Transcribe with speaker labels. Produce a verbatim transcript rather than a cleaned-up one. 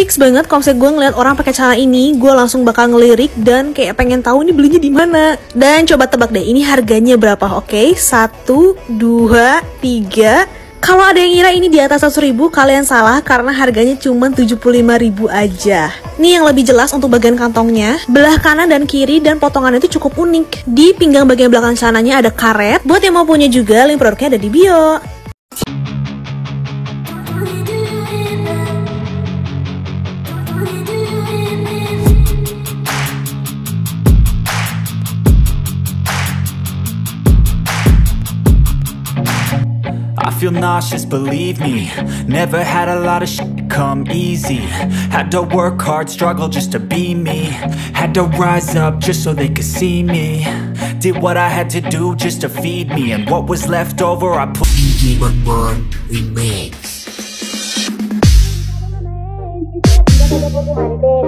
Speaker 1: fix banget kalau misalnya gue ngeliat orang pakai celana ini, gue langsung bakal ngelirik dan kayak pengen tahu ini belinya di mana. Dan coba tebak deh, ini harganya berapa? Oke, satu, dua, tiga. Kalau ada yang ngira ini di atas seratus ribu, kalian salah karena harganya cuma tujuh puluh lima ribu aja. Nih yang lebih jelas untuk bagian kantongnya, belah kanan dan kiri dan potongannya itu cukup unik. Di pinggang bagian belakang celananya ada karet. Buat yang mau punya juga, link produknya ada di bio.
Speaker 2: I feel nauseous, believe me. Never had a lot of shit come easy. Had to work hard, struggle just to be me. Had to rise up just so they could see me. Did what I had to do just to feed me. And what was left over I put
Speaker 3: Demon Born Remix.